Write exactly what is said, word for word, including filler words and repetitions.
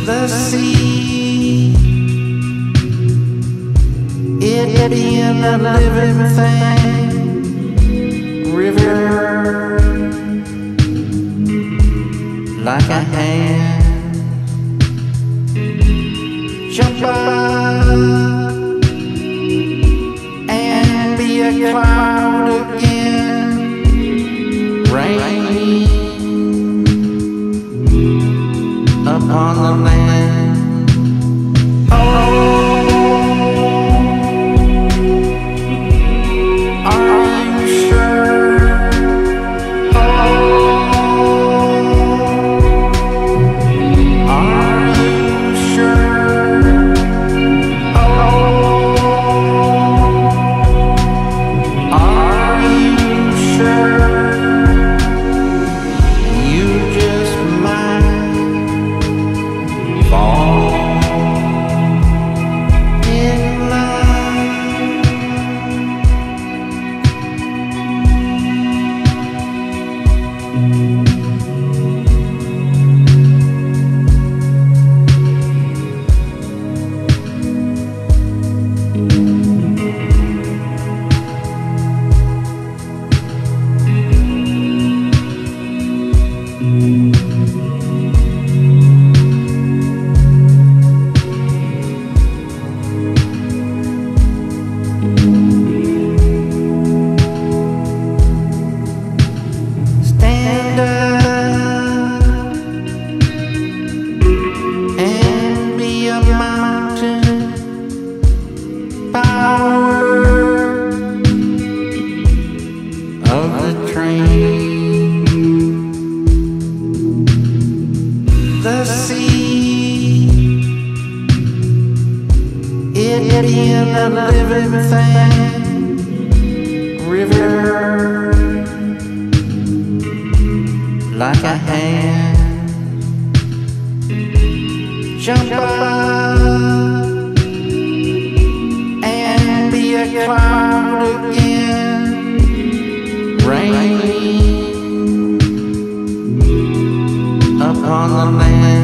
the sea, it being a living thing, river, like a hand, jump up and be a cloud again, rain upon the land. Oh, are you sure? Oh, are you sure? Oh, are you sure? You just might fall in love. Stand up and be a mountain, power of the train, the sea, it being a living thing, river, like a hand, jump up and be a cloud again, rain upon the land.